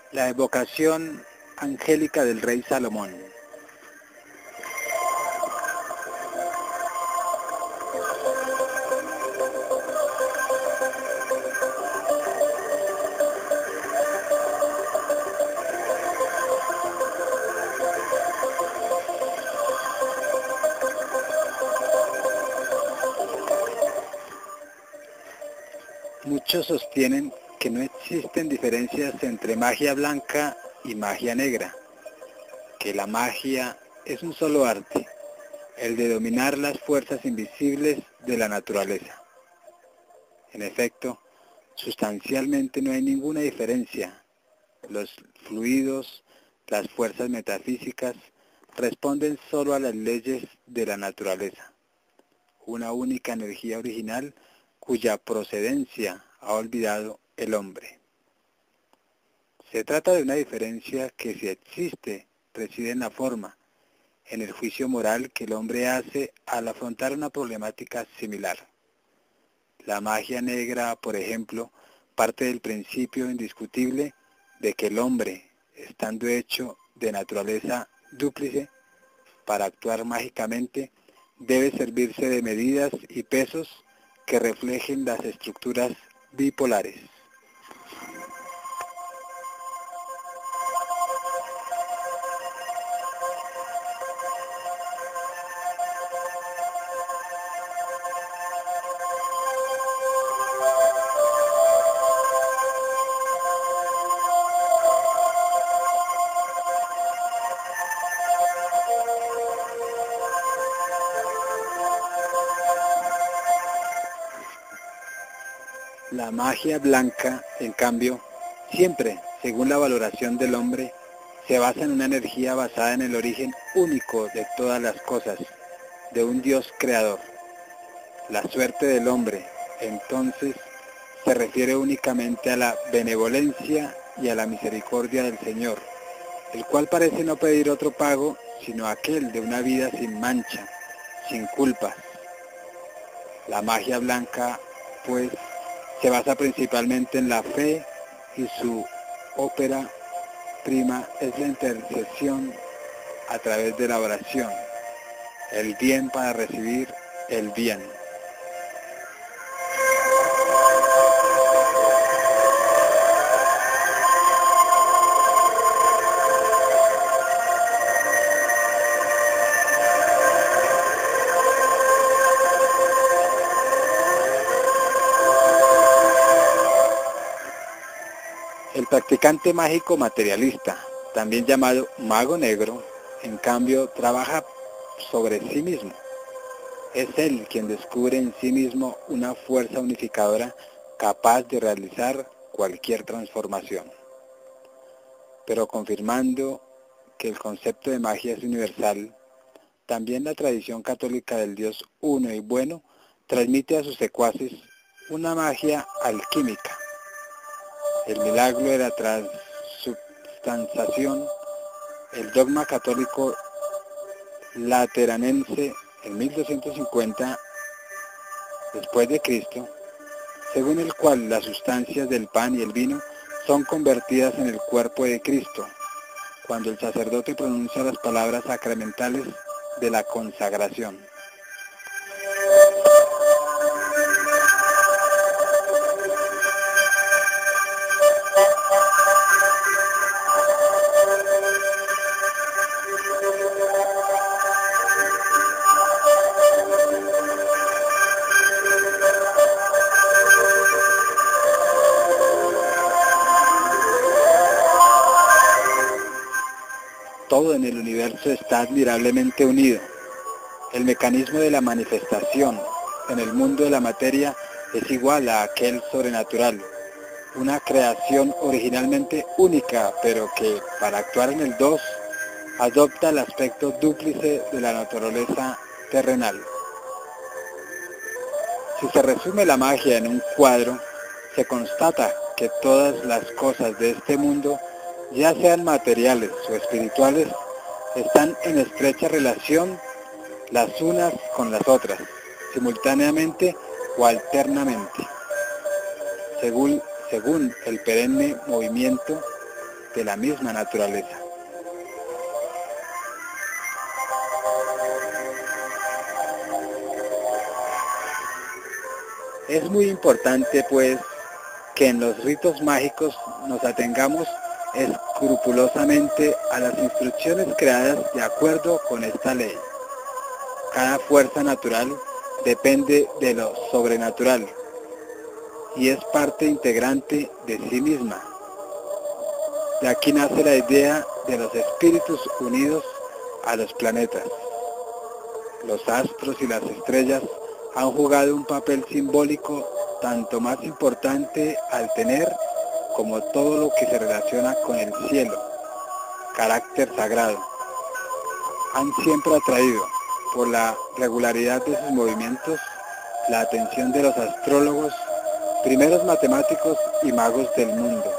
La evocación angélica del rey Salomón. Muchos sostienen que no existen diferencias entre magia blanca y magia negra, que la magia es un solo arte, el de dominar las fuerzas invisibles de la naturaleza. En efecto, sustancialmente no hay ninguna diferencia. Los fluidos, las fuerzas metafísicas, responden solo a las leyes de la naturaleza, una única energía original cuya procedencia ha olvidado el hombre. Se trata de una diferencia que, si existe, reside en la forma, en el juicio moral que el hombre hace al afrontar una problemática similar. La magia negra, por ejemplo, parte del principio indiscutible de que el hombre, estando hecho de naturaleza dúplice, para actuar mágicamente, debe servirse de medidas y pesos que reflejen las estructuras bipolares. La magia blanca, en cambio, siempre, según la valoración del hombre, se basa en una energía basada en el origen único de todas las cosas, de un Dios creador. La suerte del hombre, entonces, se refiere únicamente a la benevolencia y a la misericordia del Señor, el cual parece no pedir otro pago sino aquel de una vida sin mancha, sin culpas. La magia blanca, pues, se basa principalmente en la fe y su ópera prima es la intercesión a través de la oración, el bien para recibir el bien. El practicante mágico materialista, también llamado mago negro, en cambio, trabaja sobre sí mismo. Es él quien descubre en sí mismo una fuerza unificadora capaz de realizar cualquier transformación. Pero confirmando que el concepto de magia es universal, también la tradición católica del Dios uno y bueno transmite a sus secuaces una magia alquímica. El milagro de la transubstanciación, el dogma católico lateranense en 1250 después de Cristo, según el cual las sustancias del pan y el vino son convertidas en el cuerpo de Cristo, cuando el sacerdote pronuncia las palabras sacramentales de la consagración. Todo en el universo está admirablemente unido. El mecanismo de la manifestación en el mundo de la materia es igual a aquel sobrenatural, una creación originalmente única, pero que, para actuar en el dos, adopta el aspecto dúplice de la naturaleza terrenal. Si se resume la magia en un cuadro, se constata que todas las cosas de este mundo, ya sean materiales o espirituales, están en estrecha relación las unas con las otras, simultáneamente o alternamente, según el perenne movimiento de la misma naturaleza. Es muy importante, pues, que en los ritos mágicos nos atengamos escrupulosamente a las instrucciones creadas de acuerdo con esta ley. Cada fuerza natural depende de lo sobrenatural y es parte integrante de sí misma. De aquí nace la idea de los espíritus unidos a los planetas. Los astros y las estrellas han jugado un papel simbólico tanto más importante al tener como todo lo que se relaciona con el cielo, carácter sagrado. Han siempre atraído, por la regularidad de sus movimientos, la atención de los astrólogos, primeros matemáticos y magos del mundo.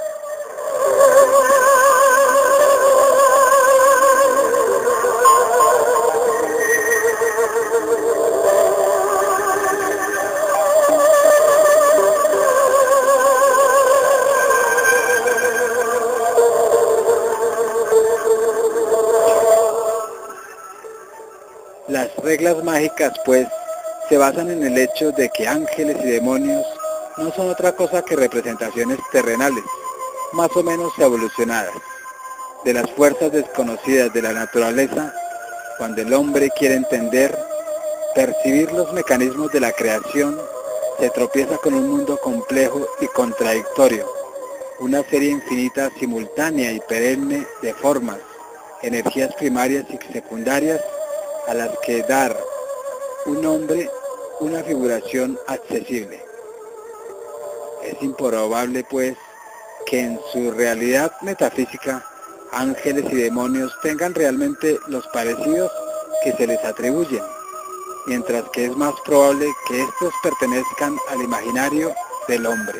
Las reglas mágicas, pues, se basan en el hecho de que ángeles y demonios no son otra cosa que representaciones terrenales, más o menos evolucionadas, de las fuerzas desconocidas de la naturaleza, cuando el hombre quiere entender, percibir los mecanismos de la creación, se tropieza con un mundo complejo y contradictorio, una serie infinita, simultánea y perenne de formas, energías primarias y secundarias, a las que dar un nombre, una figuración accesible. Es improbable, pues, que en su realidad metafísica, ángeles y demonios tengan realmente los parecidos que se les atribuyen, mientras que es más probable que estos pertenezcan al imaginario del hombre.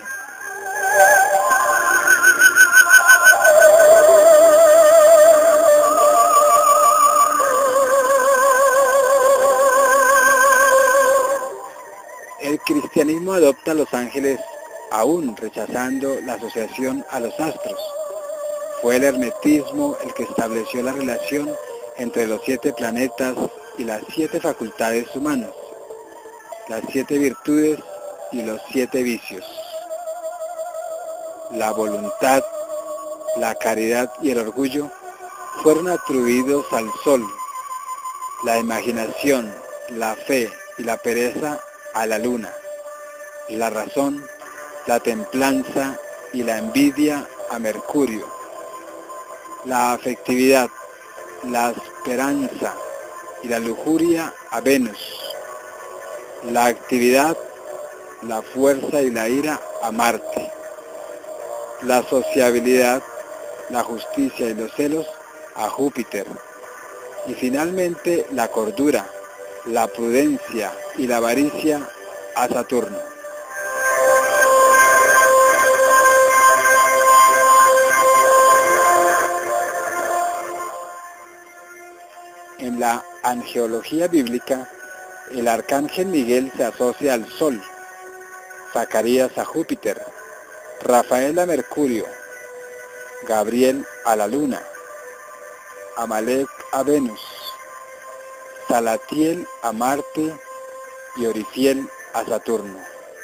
El cristianismo adopta a los ángeles aún rechazando la asociación a los astros. Fue el hermetismo el que estableció la relación entre los 7 planetas y las 7 facultades humanas, las 7 virtudes y los 7 vicios. La voluntad, la caridad y el orgullo fueron atribuidos al sol, la imaginación, la fe y la pereza a la luna, la razón, la templanza y la envidia a Mercurio, la afectividad, la esperanza y la lujuria a Venus, la actividad, la fuerza y la ira a Marte, la sociabilidad, la justicia y los celos a Júpiter, y finalmente la cordura, la prudencia y la avaricia a Saturno. En la angeología bíblica, el arcángel Miguel se asocia al Sol, Zacarías a Júpiter, Rafael a Mercurio, Gabriel a la Luna, Amalek a Venus, Salatiel a Marte y Orifiel a Saturno.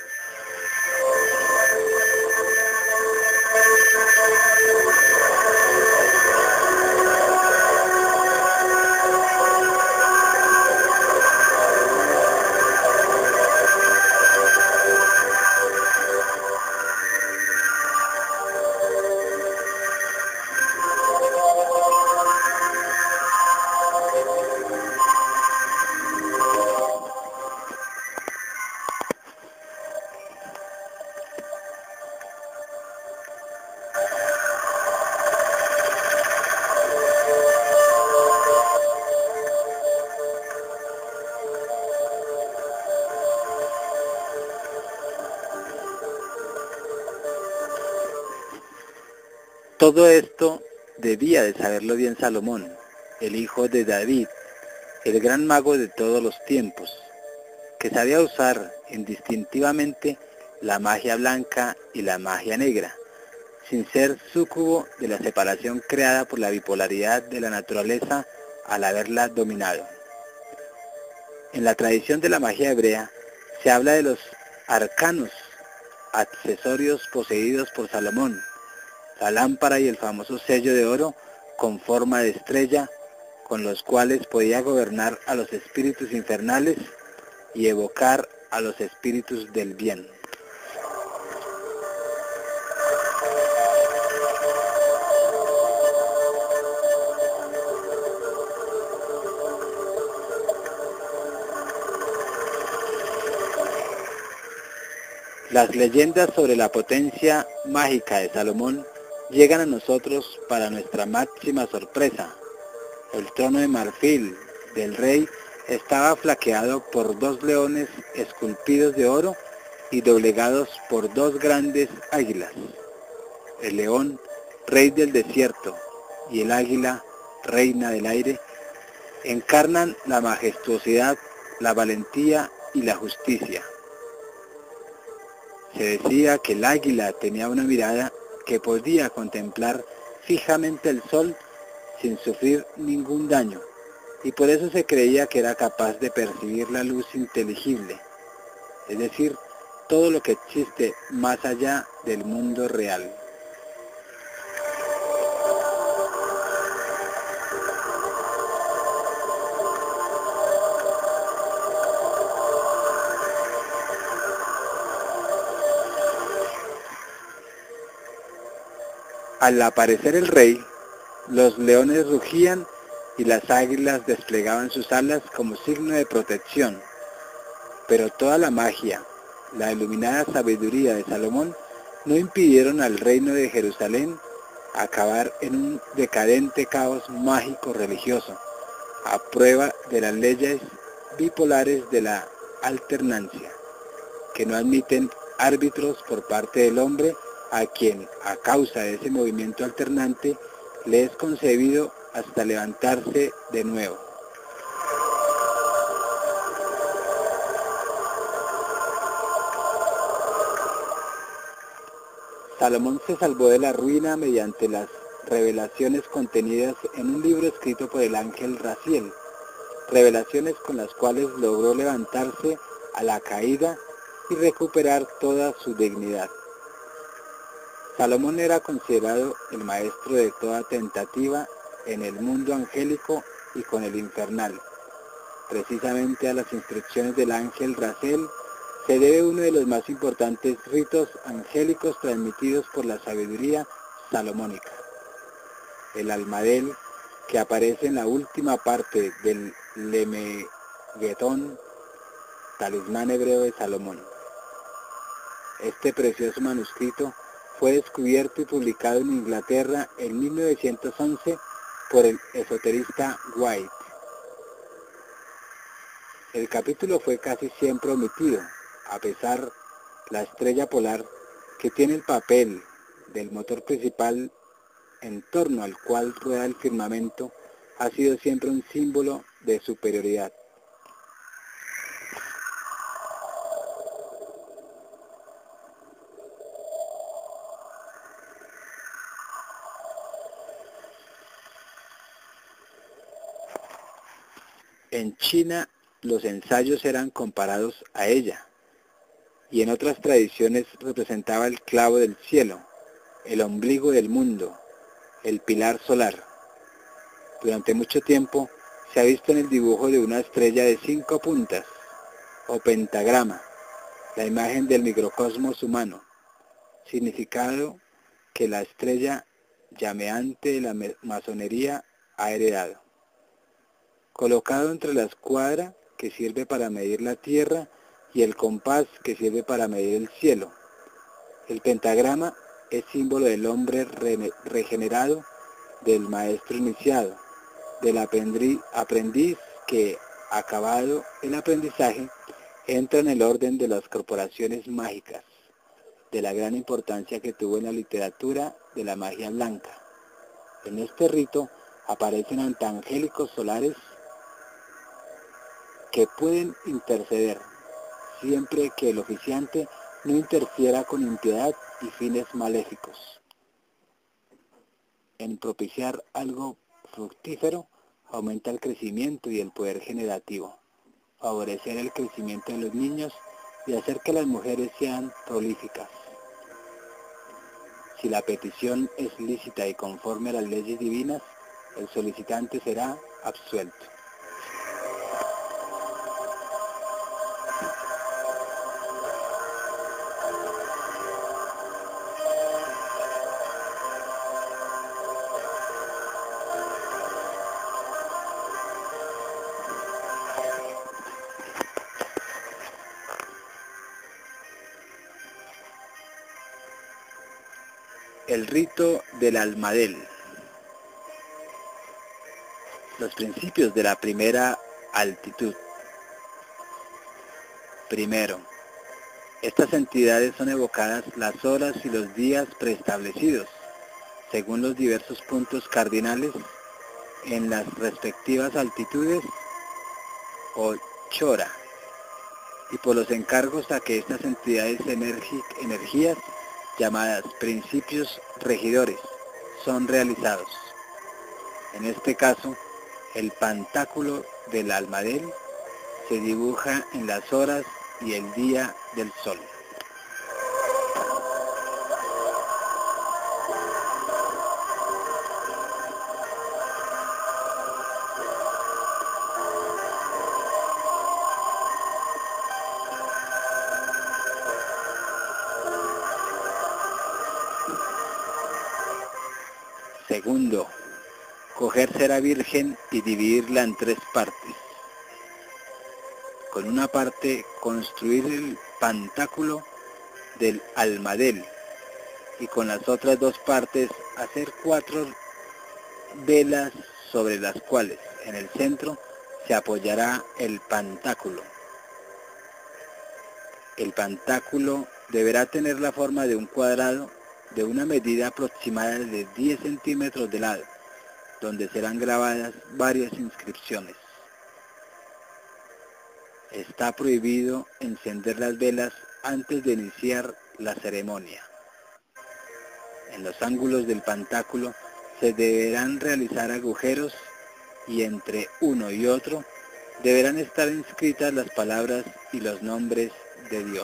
Todo esto debía de saberlo bien Salomón, el hijo de David, el gran mago de todos los tiempos, que sabía usar indistintivamente la magia blanca y la magia negra, sin ser súcubo de la separación creada por la bipolaridad de la naturaleza al haberla dominado. En la tradición de la magia hebrea se habla de los arcanos, accesorios poseídos por Salomón, la lámpara y el famoso sello de oro con forma de estrella, con los cuales podía gobernar a los espíritus infernales y evocar a los espíritus del bien. Las leyendas sobre la potencia mágica de Salomón llegan a nosotros para nuestra máxima sorpresa. El trono de marfil del rey estaba flanqueado por 2 leones esculpidos de oro y doblegados por 2 grandes águilas. El león, rey del desierto, y el águila, reina del aire, encarnan la majestuosidad, la valentía y la justicia. Se decía que el águila tenía una mirada que podía contemplar fijamente el sol sin sufrir ningún daño, y por eso se creía que era capaz de percibir la luz inteligible, es decir, todo lo que existe más allá del mundo real. Al aparecer el rey, los leones rugían y las águilas desplegaban sus alas como signo de protección. Pero toda la magia, la iluminada sabiduría de Salomón no impidieron al reino de Jerusalén acabar en un decadente caos mágico religioso, a prueba de las leyes bipolares de la alternancia, que no admiten árbitros por parte del hombre, a quien, a causa de ese movimiento alternante, le es concebido hasta levantarse de nuevo. Salomón se salvó de la ruina mediante las revelaciones contenidas en un libro escrito por el ángel Raziel, revelaciones con las cuales logró levantarse a la caída y recuperar toda su dignidad. Salomón era considerado el maestro de toda tentativa en el mundo angélico y con el infernal. Precisamente a las instrucciones del ángel Raziel se debe uno de los más importantes ritos angélicos transmitidos por la sabiduría salomónica. El Almadel, que aparece en la última parte del Lemeguetón, talismán hebreo de Salomón. Este precioso manuscrito fue descubierto y publicado en Inglaterra en 1911 por el esoterista White. El capítulo fue casi siempre omitido, a pesar la estrella polar, que tiene el papel del motor principal en torno al cual rueda el firmamento, ha sido siempre un símbolo de superioridad. En China, los ensayos eran comparados a ella, y en otras tradiciones representaba el clavo del cielo, el ombligo del mundo, el pilar solar. Durante mucho tiempo se ha visto en el dibujo de una estrella de 5 puntas, o pentagrama, la imagen del microcosmos humano, significado que la estrella llameante de la masonería ha heredado. Colocado entre la escuadra, que sirve para medir la tierra, y el compás, que sirve para medir el cielo. El pentagrama es símbolo del hombre regenerado, del maestro iniciado, del aprendiz que, acabado el aprendizaje, entra en el orden de las corporaciones mágicas, de la gran importancia que tuvo en la literatura de la magia blanca. En este rito aparecen antangélicos solares que pueden interceder, siempre que el oficiante no interfiera con impiedad y fines maléficos. en propiciar algo fructífero, aumenta el crecimiento y el poder generativo, favorecer el crecimiento de los niños y hacer que las mujeres sean prolíficas. Si la petición es lícita y conforme a las leyes divinas, el solicitante será absuelto. El rito del almadel. Los principios de la primera altitud. Primero, estas entidades son evocadas las horas y los días preestablecidos, según los diversos puntos cardinales en las respectivas altitudes o chora, y por los encargos a que estas entidades energías llamadas principios regidores son realizados. En este caso, el pantáculo del almadel se dibuja en las horas y el día del sol. Segundo, coger cera virgen y dividirla en 3 partes. Con una parte construir el pantáculo del almadel y con las otras 2 partes hacer 4 velas sobre las cuales en el centro se apoyará el pantáculo. El pantáculo deberá tener la forma de un cuadrado de una medida aproximada de 10 centímetros de lado, donde serán grabadas varias inscripciones. Está prohibido encender las velas antes de iniciar la ceremonia. En los ángulos del pantáculo se deberán realizar agujeros y entre uno y otro deberán estar inscritas las palabras y los nombres de Dios.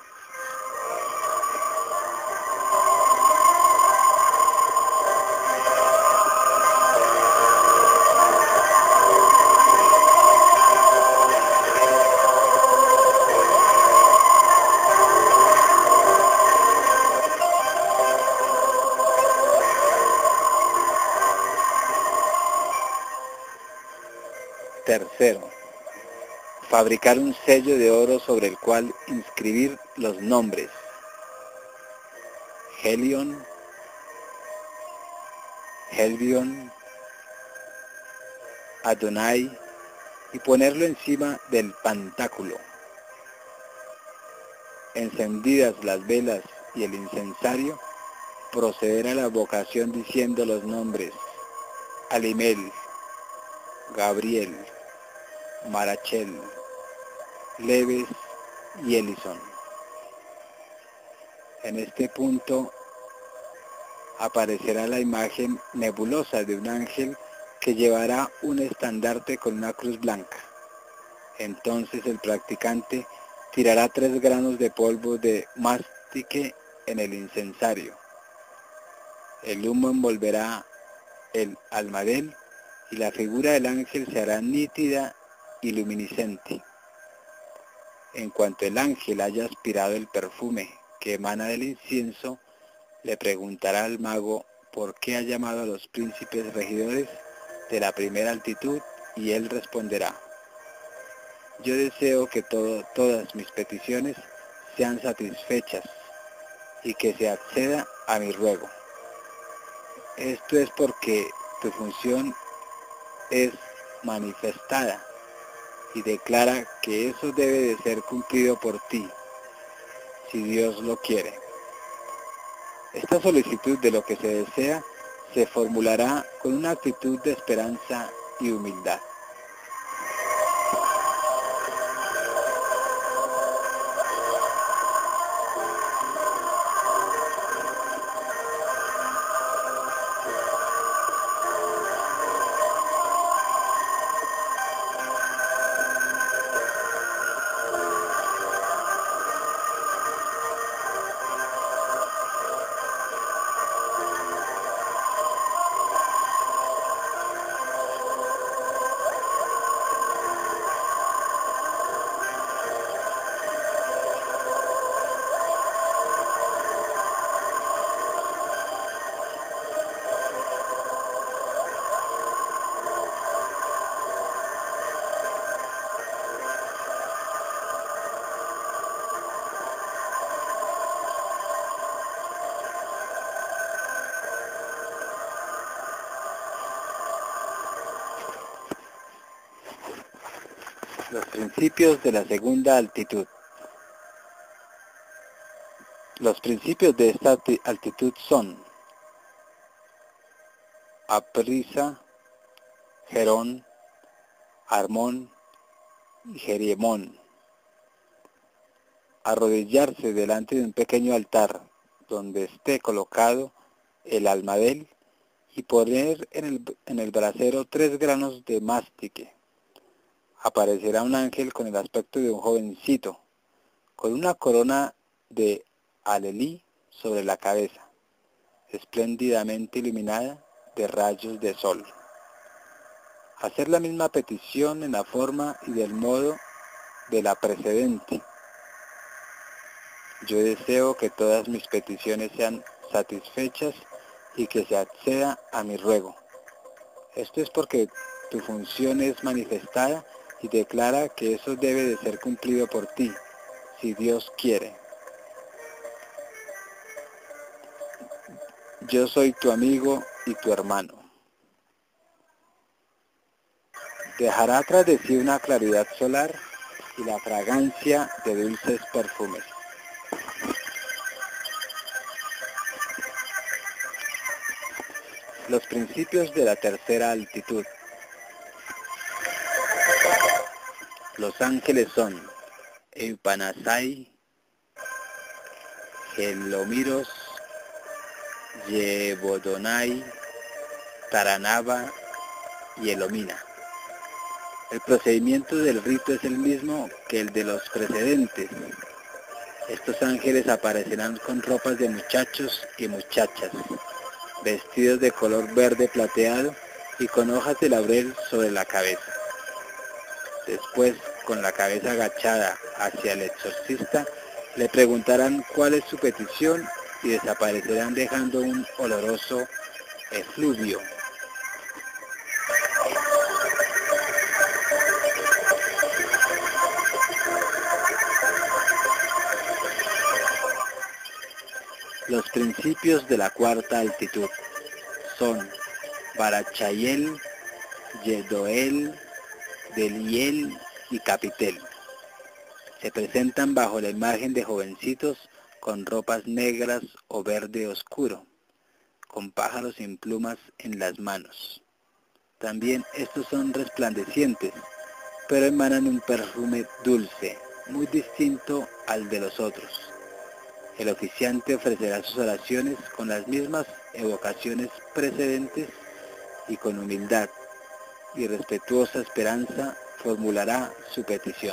Tercero, fabricar un sello de oro sobre el cual inscribir los nombres Helion, Helvion, Adonai y ponerlo encima del pantáculo. Encendidas las velas y el incensario, proceder a la vocación diciendo los nombres Alimel, Gabriel, Marachel, Leves y Elison. En este punto aparecerá la imagen nebulosa de un ángel que llevará un estandarte con una cruz blanca. Entonces el practicante tirará 3 granos de polvo de mastique en el incensario. El humo envolverá el almadel y la figura del ángel se hará nítida y luminiscente. En cuanto el ángel haya aspirado el perfume que emana del incienso, le preguntará al mago por qué ha llamado a los príncipes regidores de la primera altitud y él responderá: yo deseo que todas mis peticiones sean satisfechas y que se acceda a mi ruego. Esto es porque tu función es manifestada y declara que eso debe de ser cumplido por ti, si Dios lo quiere. Esta solicitud de lo que se desea se formulará con una actitud de esperanza y humildad. Los principios de la segunda altitud. Los principios de esta altitud son Aprisa, Jerón, Armón y Jeriemón. Arrodillarse delante de un pequeño altar donde esté colocado el almadel y poner en el brasero 3 granos de mastique. Aparecerá un ángel con el aspecto de un jovencito, con una corona de alelí sobre la cabeza, espléndidamente iluminada de rayos de sol. Hacer la misma petición en la forma y del modo de la precedente. Yo deseo que todas mis peticiones sean satisfechas y que se acceda a mi ruego. Esto es porque tu función es manifestada y declara que eso debe de ser cumplido por ti, si Dios quiere. Yo soy tu amigo y tu hermano. Dejará tras de sí una claridad solar y la fragancia de dulces perfumes. Los principios de la tercera altitud. Los ángeles son Eupanasai, Gelomiros, Yebodonai, Taranaba y Elomina. El procedimiento del rito es el mismo que el de los precedentes. Estos ángeles aparecerán con ropas de muchachos y muchachas, vestidos de color verde plateado y con hojas de laurel sobre la cabeza. Después, con la cabeza agachada hacia el exorcista, le preguntarán cuál es su petición y desaparecerán dejando un oloroso efluvio. Los principios de la cuarta altitud son Barachayel, Yedoel, Deliel y Capitel. Se presentan bajo la imagen de jovencitos con ropas negras o verde oscuro, con pájaros sin plumas en las manos. También estos son resplandecientes, pero emanan un perfume dulce, muy distinto al de los otros. El oficiante ofrecerá sus oraciones con las mismas evocaciones precedentes y con humildad y respetuosa esperanza formulará su petición.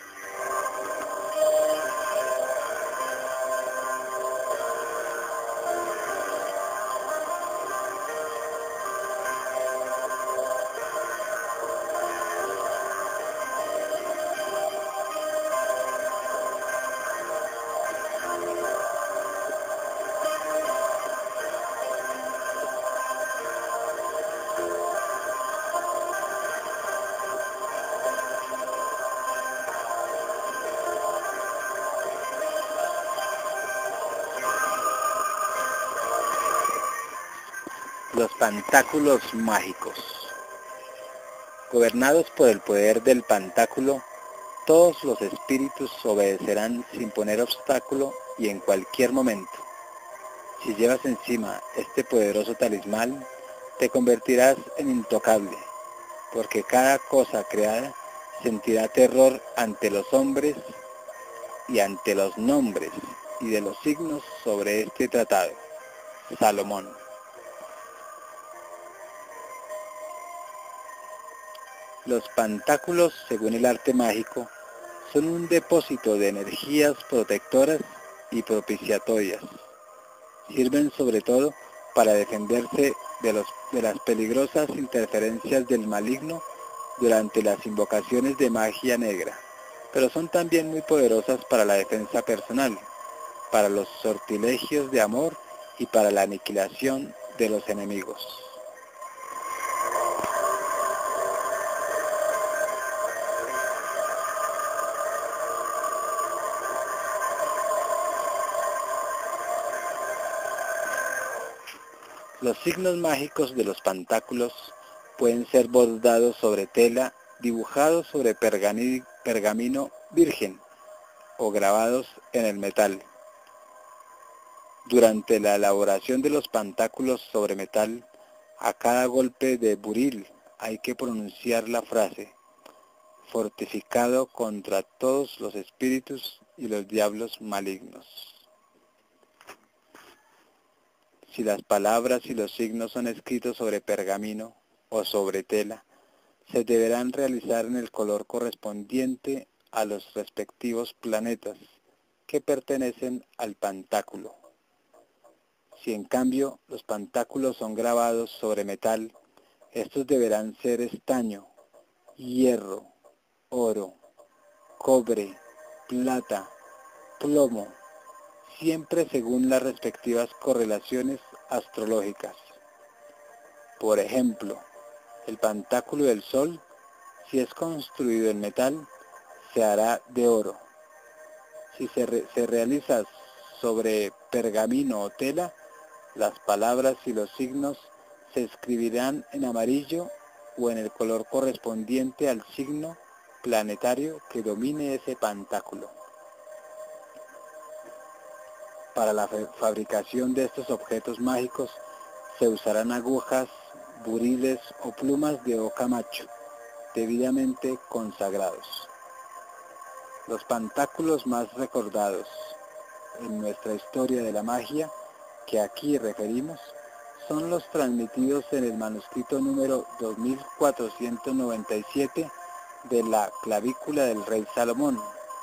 Los pantáculos mágicos. Gobernados por el poder del pantáculo, todos los espíritus obedecerán sin poner obstáculo y en cualquier momento. Si llevas encima este poderoso talismán, te convertirás en intocable, porque cada cosa creada sentirá terror ante los hombres y ante los nombres y de los signos sobre este tratado. Salomón. Los pantáculos, según el arte mágico, son un depósito de energías protectoras y propiciatorias. Sirven sobre todo para defenderse de las peligrosas interferencias del maligno durante las invocaciones de magia negra, pero son también muy poderosas para la defensa personal, para los sortilegios de amor y para la aniquilación de los enemigos. Los signos mágicos de los pantáculos pueden ser bordados sobre tela dibujados sobre pergamino virgen o grabados en el metal. Durante la elaboración de los pantáculos sobre metal, a cada golpe de buril hay que pronunciar la frase: fortificado contra todos los espíritus y los diablos malignos. Si las palabras y los signos son escritos sobre pergamino o sobre tela, se deberán realizar en el color correspondiente a los respectivos planetas que pertenecen al pantáculo. Si en cambio los pantáculos son grabados sobre metal, estos deberán ser estaño, hierro, oro, cobre, plata, plomo, siempre según las respectivas correlaciones astrológicas. Por ejemplo, el pantáculo del Sol, si es construido en metal, se hará de oro. Si se realiza sobre pergamino o tela, las palabras y los signos se escribirán en amarillo o en el color correspondiente al signo planetario que domine ese pantáculo. Para la fabricación de estos objetos mágicos se usarán agujas, buriles o plumas de oca macho, debidamente consagrados. Los pantáculos más recordados en nuestra historia de la magia que aquí referimos son los transmitidos en el manuscrito número 2497 de la clavícula del rey Salomón.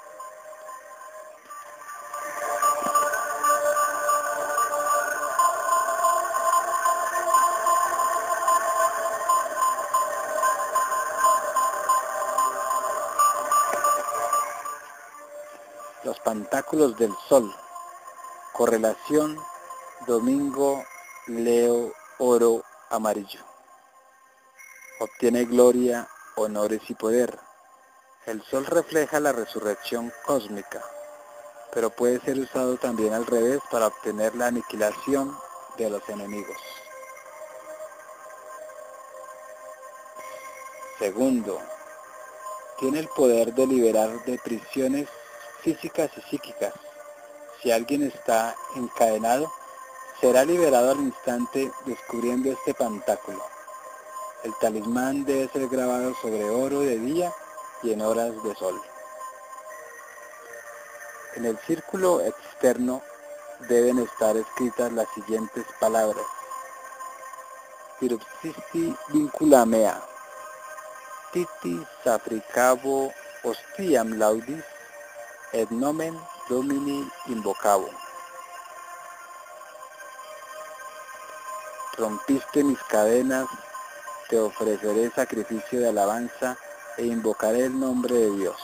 Los pantáculos del Sol. Correlación domingo, Leo, oro, amarillo. Obtiene gloria, honores y poder. El Sol refleja la resurrección cósmica, pero puede ser usado también al revés para obtener la aniquilación de los enemigos. Segundo, tiene el poder de liberar de prisiones físicas y psíquicas. Si alguien está encadenado, será liberado al instante descubriendo este pantáculo. El talismán debe ser grabado sobre oro de día y en horas de sol. En el círculo externo deben estar escritas las siguientes palabras: Pirupsisti vincula mea, Titi sapricabo ostiam laudis, et nomen Domini invocabo. Rompiste mis cadenas, te ofreceré sacrificio de alabanza e invocaré el nombre de Dios.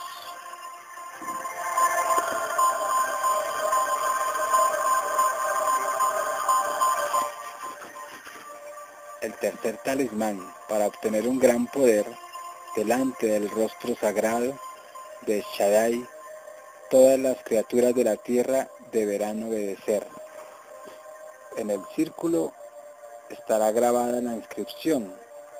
El tercer talismán para obtener un gran poder delante del rostro sagrado de Shaddai, todas las criaturas de la tierra deberán obedecer. En el círculo estará grabada la inscripción: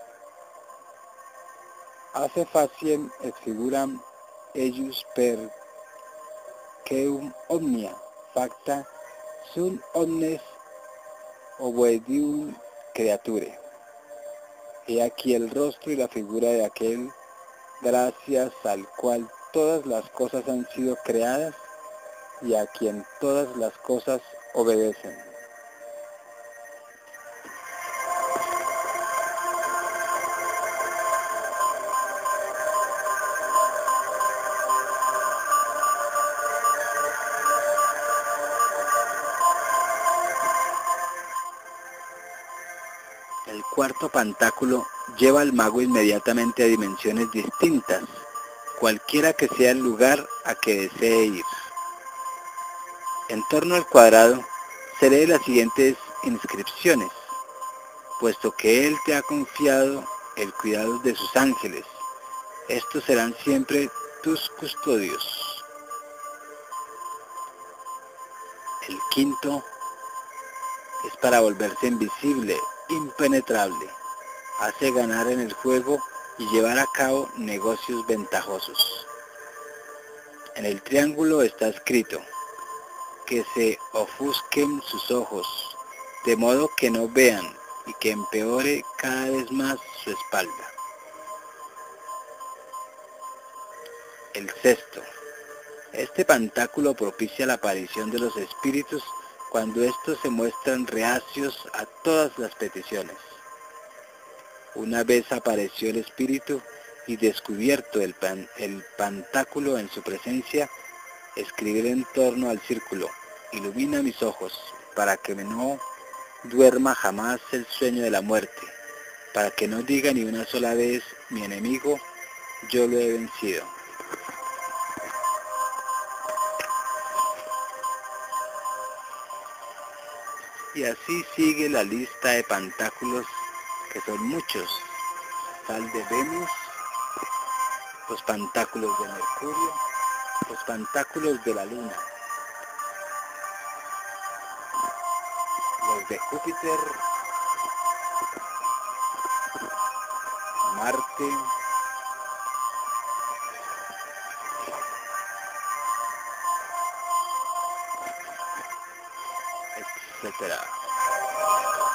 Hace faciem et figuram eius per queum omnia facta sunt omnes obedium creature. He aquí el rostro y la figura de aquel, gracias al cual todas las cosas han sido creadas y a quien todas las cosas obedecen. El cuarto pantáculo lleva al mago inmediatamente a dimensiones distintas, cualquiera que sea el lugar a que desee ir. En torno al cuadrado se lee las siguientes inscripciones: puesto que Él te ha confiado el cuidado de sus ángeles, estos serán siempre tus custodios. El quinto es para volverse invisible, impenetrable. Hace ganar en el juego y llevar a cabo negocios ventajosos. En el triángulo está escrito: que se ofusquen sus ojos, de modo que no vean, y que empeore cada vez más su espalda. El sexto. Este pantáculo propicia la aparición de los espíritus cuando estos se muestran reacios a todas las peticiones. Una vez apareció el espíritu y descubierto el pantáculo en su presencia, escribir en torno al círculo: ilumina mis ojos, para que no duerma jamás el sueño de la muerte, para que no diga ni una sola vez: mi enemigo, yo lo he vencido. Y así sigue la lista de pantáculos, que son muchos. Tal de Venus, los pantáculos de Mercurio, los pantáculos de la Luna, los de Júpiter, Marte, etcétera.